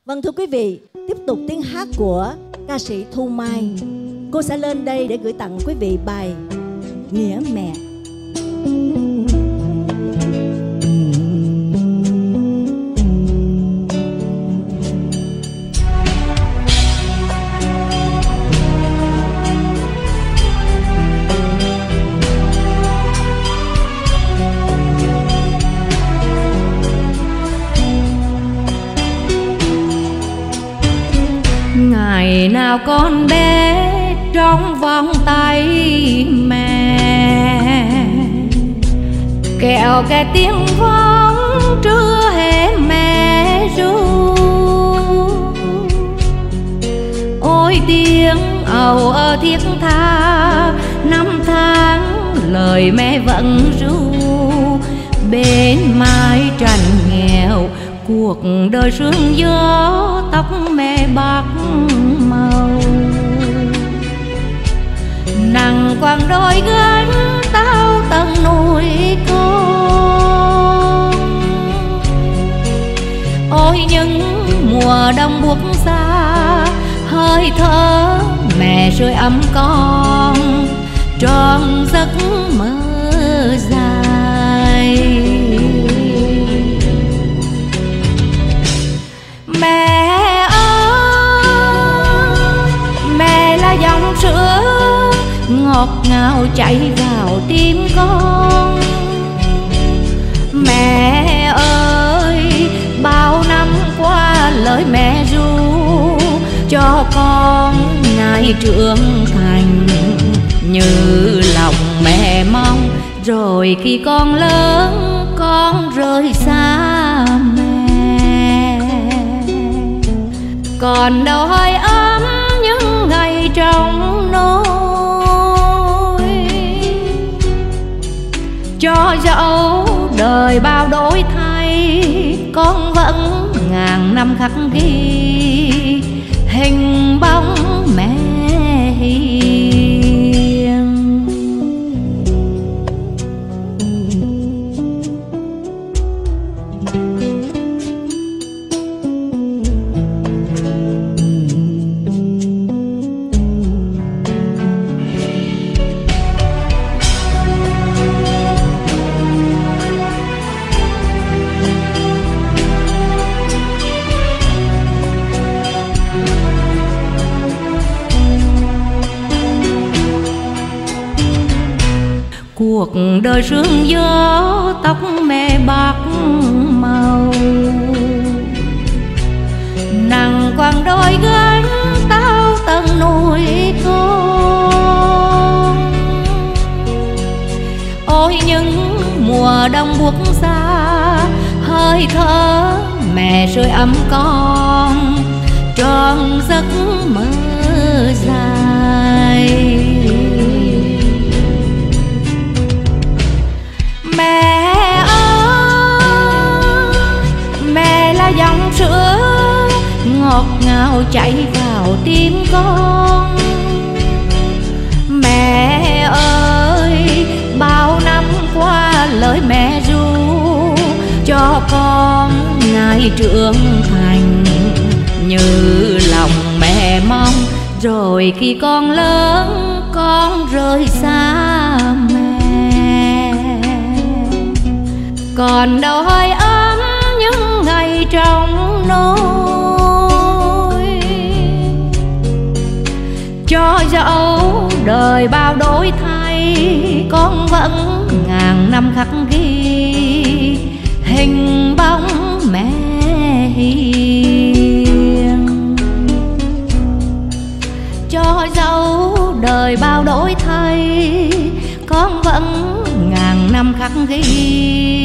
Vâng thưa quý vị, tiếp tục tiếng hát của ca sĩ Thu Mai. Cô sẽ lên đây để gửi tặng quý vị bài Nghĩa Mẹ. Ngày nào con bé trong vòng tay mẹ, kẹo cái tiếng vóng trưa hè mẹ ru. Ôi tiếng ầu ơ thiết tha, năm tháng lời mẹ vẫn ru. Bên mái tranh nghèo cuộc đời sương gió, tóc mẹ bạc màu. Nặng quàng đôi gánh tao tầng nuôi con. Ôi những mùa đông buốt xa, hơi thở mẹ sưởi ấm con tròn giấc mơ dài. Mẹ ơi, mẹ là dòng sữa ngọt ngào chảy vào tim con. Mẹ ơi, bao năm qua lời mẹ ru cho con ngày trưởng thành như lòng mẹ mong. Rồi khi con lớn con rời xa mẹ, còn đâu hơi ấm những ngày trong nỗi. Cho dẫu đời bao đổi thay, con vẫn ngàn năm khắc ghi hình bóng mẹ hiền. Cuộc đời sương gió, tóc mẹ bạc màu. Nặng quàng đôi gánh tao tầng nuôi con. Ôi những mùa đông buốt xa, hơi thở mẹ sưởi ấm con tròn giấc mơ dài. Mẹ ơi, mẹ là dòng sữa ngọt ngào chảy vào tim con. Mẹ ơi, bao năm qua lời mẹ ru cho con ngày trưởng thành như lòng mẹ mong. Rồi khi con lớn con rời xa mẹ, còn đâu hơi ấm những ngày trong nỗi. Cho dẫu đời bao đổi thay, con vẫn ngàn năm khắc ghi hình bóng mẹ hiền. Cho dẫu đời bao đổi thay, con vẫn ngàn năm khắc ghi